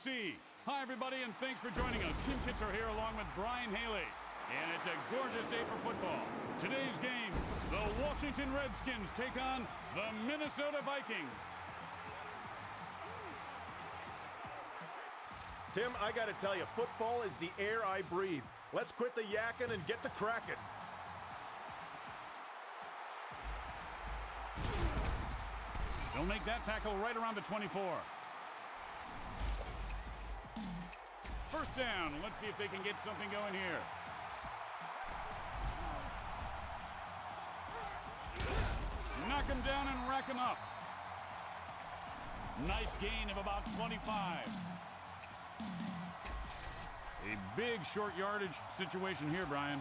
NBC. Hi, everybody, and thanks for joining us. Tim Kitzer here along with Brian Haley. And it's a gorgeous day for football. Today's game, the Washington Redskins take on the Minnesota Vikings. Tim, I got to tell you, football is the air I breathe. Let's quit the yakking and get to cracking. They'll make that tackle right around the 24. First down. Let's see if they can get something going here. Knock him down and rack him up. Nice gain of about 25. A big short yardage situation here, Brian.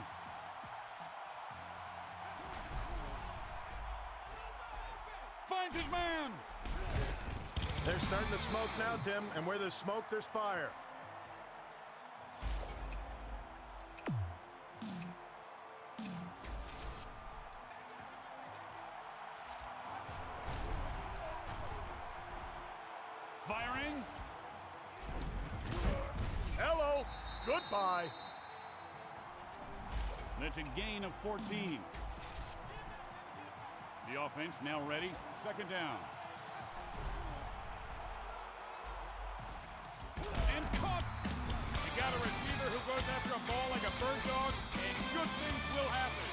Finds his man. They're starting to smoke now, Tim, and where there's smoke, there's fire. Firing. Hello. Goodbye. That's a gain of 14. The offense now ready. Second down. And caught. You got a receiver who goes after a ball like a bird dog, and good things will happen.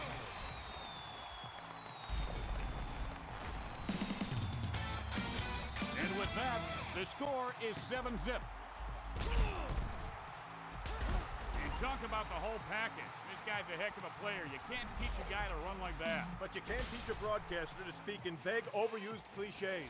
And with that, the score is 7-zip. Talk about the whole package. This guy's a heck of a player. You can't teach a guy to run like that. But you can't teach a broadcaster to speak in vague, overused cliches.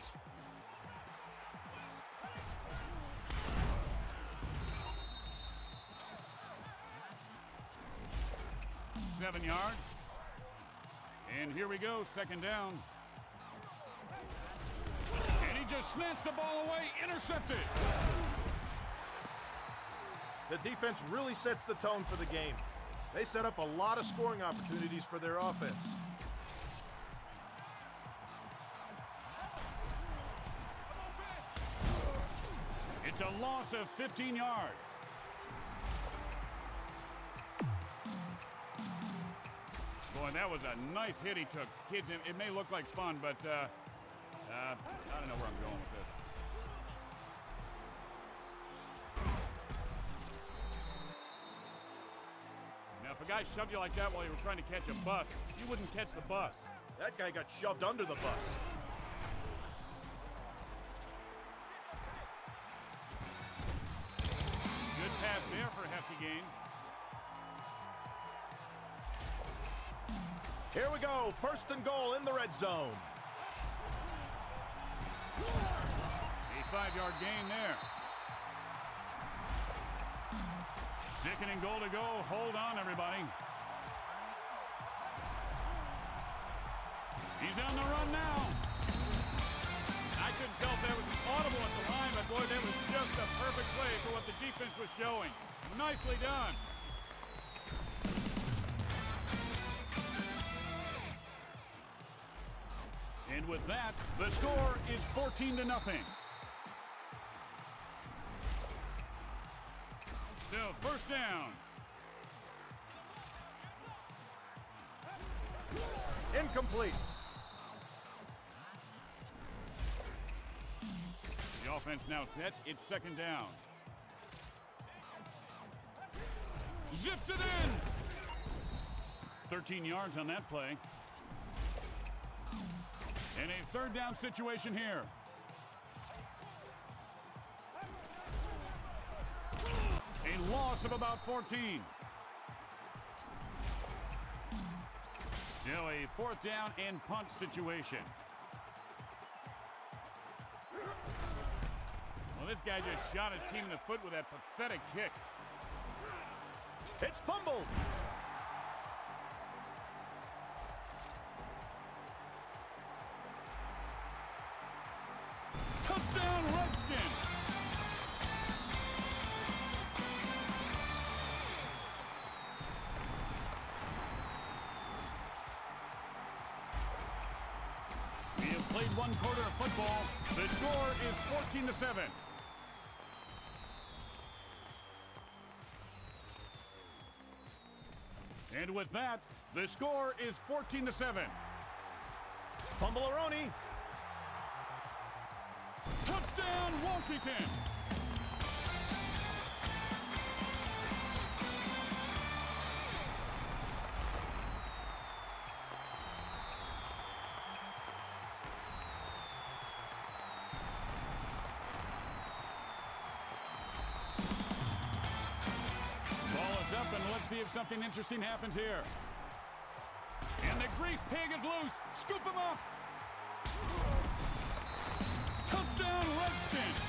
Seven yards. And here we go, second down. And he just snatched the ball away, intercepted. The defense really sets the tone for the game. They set up a lot of scoring opportunities for their offense. It's a loss of 15 yards. Boy, that was a nice hit he took. Kids, it may look like fun, but I don't know where I'm going with this. Now, if a guy shoved you like that while you were trying to catch a bus, you wouldn't catch the bus. That guy got shoved under the bus. Good pass there for a hefty gain. Here we go, first and goal in the red zone. A 5-yard gain there. Second and goal to go. Hold on, everybody. He's on the run now. I couldn't tell if that was an audible at the line, but boy, that was just a perfect play for what the defense was showing. Nicely done. And with that, the score is 14-0. So, first down. Incomplete. The offense now set. It's second down. Zipped it in. 13 yards on that play. And a third down situation here. A loss of about 14. So a fourth down and punt situation. Well, this guy just shot his team in the foot with that pathetic kick. It's fumbled. Touchdown, Redskins! Played one quarter of football. The score is 14-7. And with that, the score is 14-7. Pumbalaroni. Touchdown, Washington! Up, and let's see if something interesting happens here. And the grease pig is loose. Scoop him up. Touchdown, Redskins.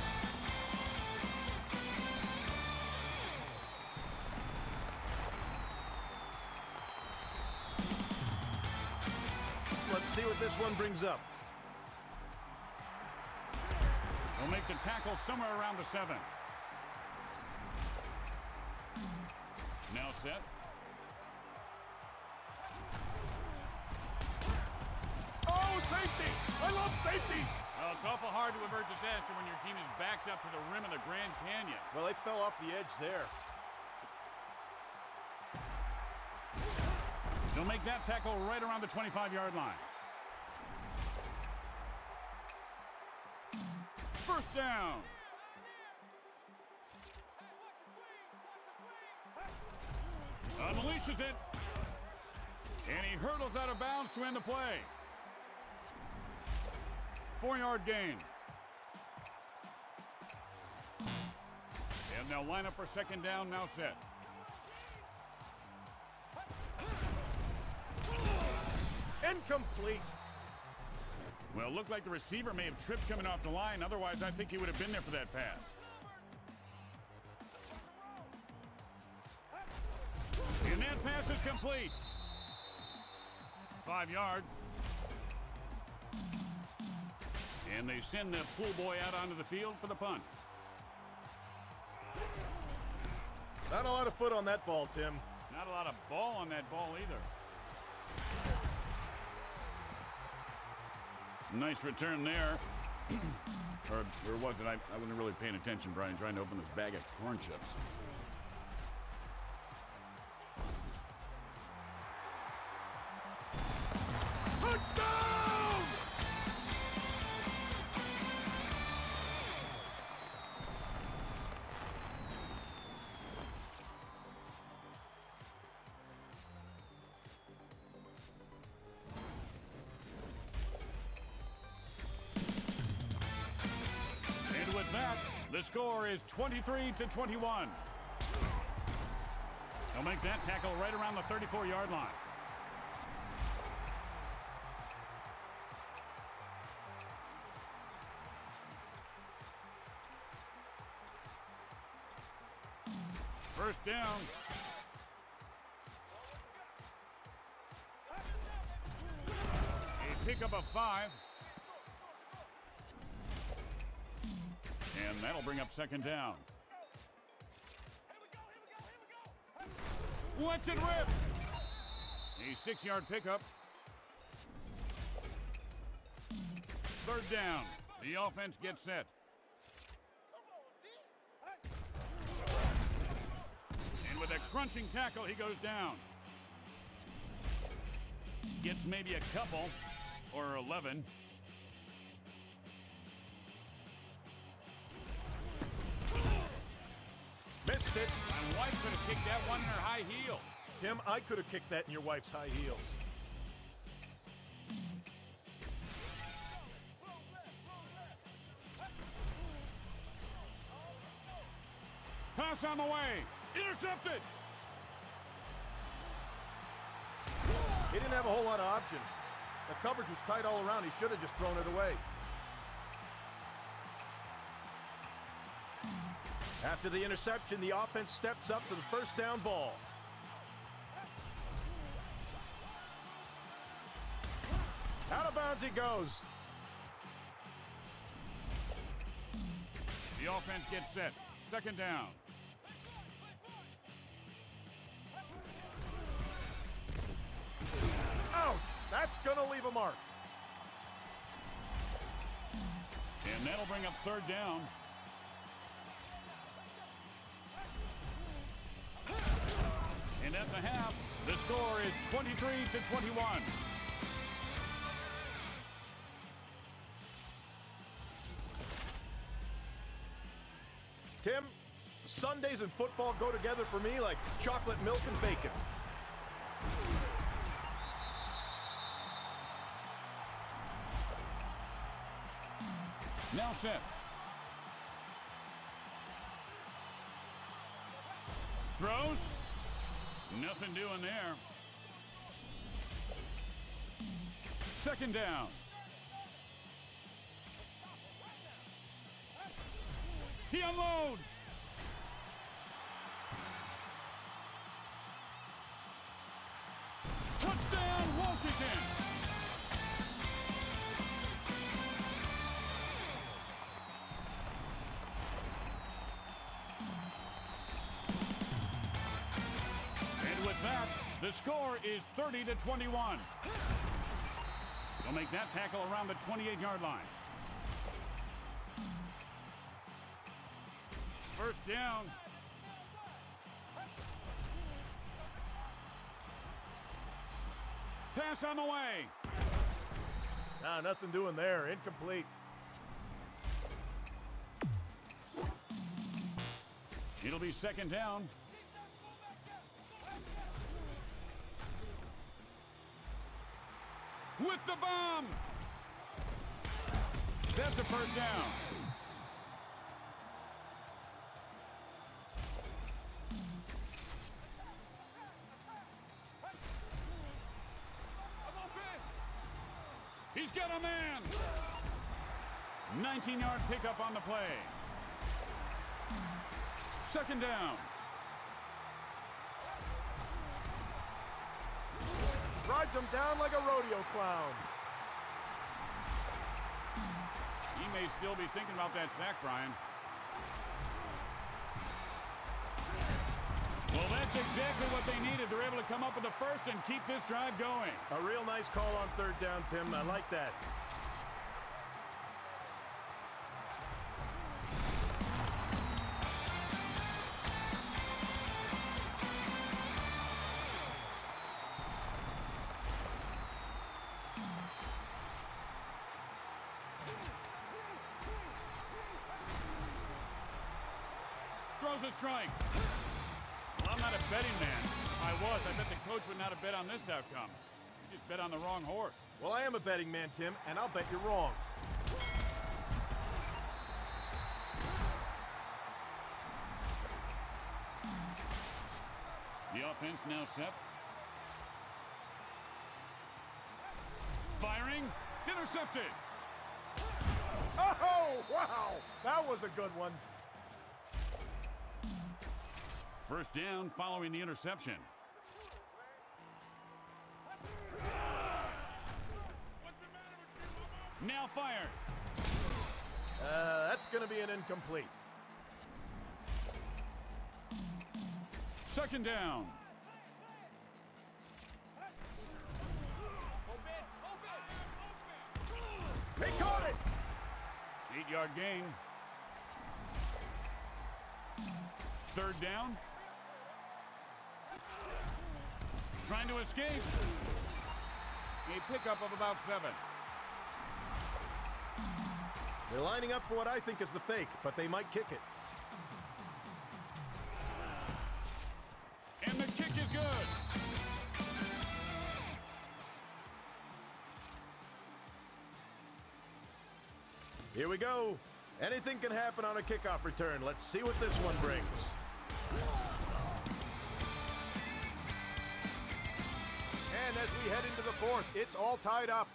Let's see what this one brings up. They'll make the tackle somewhere around the 7. Now set. Oh, safety! I love safety! Well, it's awful hard to avert disaster when your team is backed up to the rim of the Grand Canyon. Well, they fell off the edge there. They'll make that tackle right around the 25-yard line. First down. Unleashes it. And he hurdles out of bounds to end the play. 4-yard gain. And they'll line up for second down, now set. Incomplete. Well, it looked like the receiver may have tripped coming off the line. Otherwise, I think he would have been there for that pass. And that pass is complete. 5 yards. And they send the pool boy out onto the field for the punt. Not a lot of foot on that ball, Tim. Not a lot of ball on that ball either. Nice return there. or was it? I wasn't really paying attention, Brian, trying to open this bag of corn chips. Touchdown! And with that, the score is 23-21. They'll make that tackle right around the 34-yard line. First down. A pickup of 5. And that'll bring up second down. Watch it rip. A 6-yard pickup. Third down. The offense gets set. And with a crunching tackle, he goes down. Gets maybe a couple or 11. Missed it. My wife could have kicked that one in her high heel. Tim, I could have kicked that in your wife's high heels. Pass on the way. Intercepted. He didn't have a whole lot of options. The coverage was tight all around. He should have just thrown it away. After the interception, the offense steps up to the first down ball. Out of bounds he goes. The offense gets set. Second down. Ouch! That's gonna leave a mark. And that'll bring up third down. And at the half, The score is 23-21. Tim, Sundays and football go together for me like chocolate milk and bacon. Now set. Throws. Nothing doing there. Second down. He unloads. Touchdown, Washington. And with that, the score is 30-21. They'll make that tackle around the 28-yard line. First down. Pass on the way. Nah, nothing doing there. Incomplete. It'll be second down. With the bomb. That's a first down. He's got a man. 19-yard pickup on the play. Second down. Rides him down like a rodeo clown. He may still be thinking about that sack, Brian. Well, that's exactly what they needed. They're able to come up with the first and keep this drive going. A real nice call on third down, Tim. I like that. Throws a strike. Well, I'm not a betting man. If I was, I bet the coach would not have bet on this outcome. He just bet on the wrong horse. Well, I am a betting man, Tim, and I'll bet you're wrong. The offense now set. Firing. Intercepted. Oh, wow! That was a good one. First down following the interception. Now fires. That's going to be an incomplete. Second down. He caught it! 8-yard gain. Third down. Trying to escape. A pickup of about 7. They're lining up for what I think is the fake, but they might kick it. And the kick is good. Here we go. Anything can happen on a kickoff return. Let's see what this one brings. And as we head into the fourth, it's all tied up.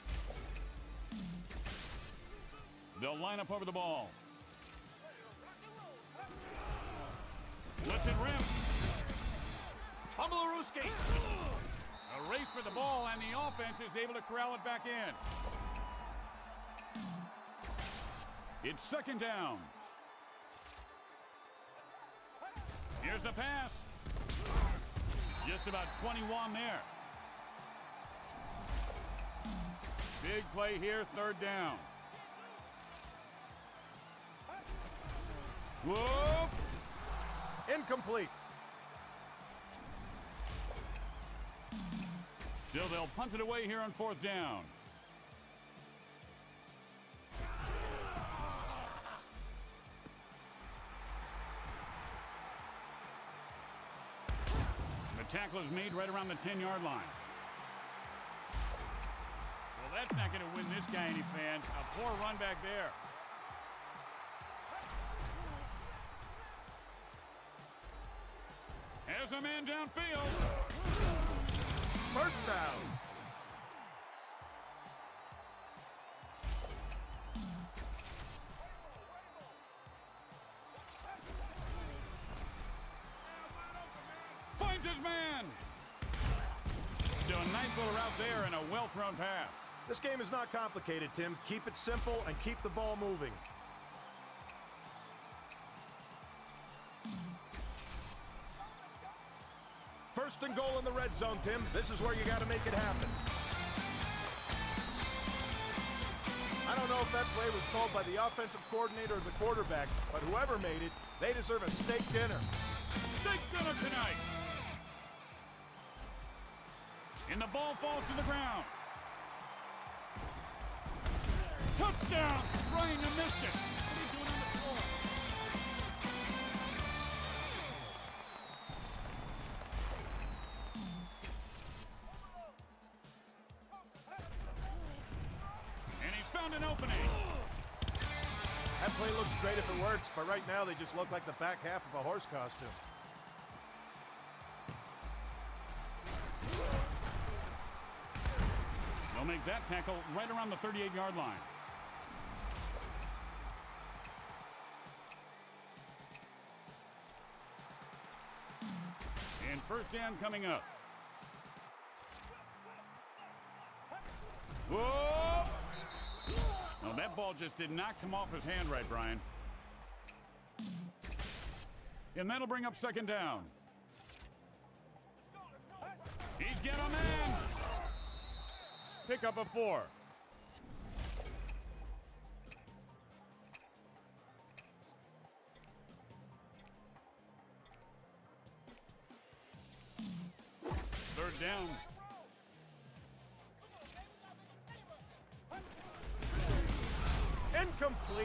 They'll line up over the ball. Let's it rip. Humblerooski. A race for the ball, and the offense is able to corral it back in. It's second down. Here's the pass. Just about 21 there. Big play here, third down. Whoop! Incomplete. So they'll punt it away here on 4th down. The tackle is made right around the 10-yard line. Well, that's not going to win this guy any fans. A poor run back there. Has a man downfield. First down. Finds his man. So a nice little route there and a well-thrown pass. This game is not complicated, Tim. Keep it simple and keep the ball moving. First and goal in the red zone, Tim. This is where you got to make it happen. I don't know if that play was called by the offensive coordinator or the quarterback, but whoever made it, they deserve a steak dinner. Steak dinner tonight. And the ball falls to the ground. Touchdown! Brian, you missed it. What are you doing on the floor? And he's found an opening. That play looks great if it works, but right now they just look like the back half of a horse costume. They'll make that tackle right around the 38-yard line. And first down coming up. Whoa! Well, that ball just did not come off his hand right, Brian. And that'll bring up second down. He's got a man. Pick up a 4. Third down. Incomplete.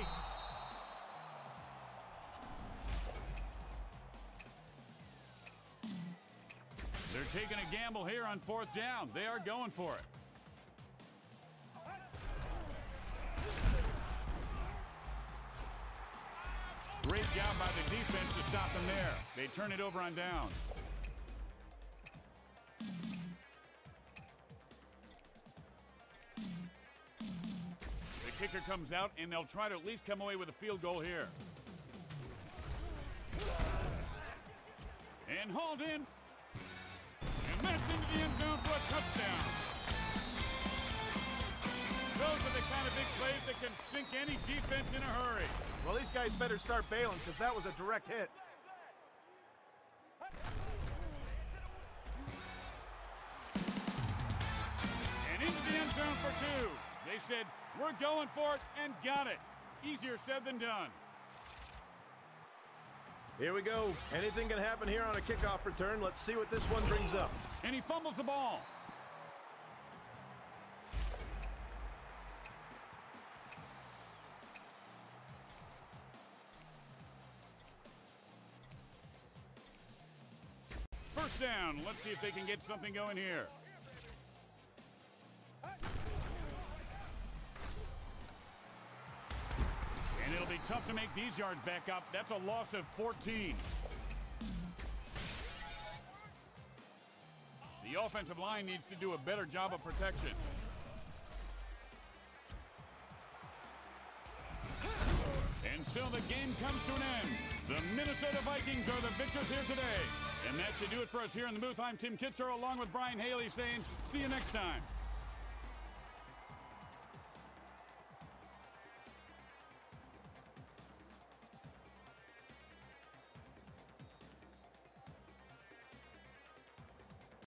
They're taking a gamble here on 4th down. They are going for it. Great job by the defense to stop them there. They turn it over on downs. The kicker comes out, and they'll try to at least come away with a field goal here. And hauled in. And that's into the end zone for a touchdown. Those are the kind of big plays that can sink any defense in a hurry. Well, these guys better start bailing because that was a direct hit. And into the end zone for 2. They said, we're going for it, and got it. Easier said than done. Here we go. Anything can happen here on a kickoff return. Let's see what this one brings up. And he fumbles the ball. First down. Let's see if they can get something going here. And it'll be tough to make these yards back up. That's a loss of 14. The offensive line needs to do a better job of protection. And so the game comes to an end. The Minnesota Vikings are the victors here today. And that should do it for us here in the booth. I'm Tim Kitzer along with Brian Haley saying, see you next time.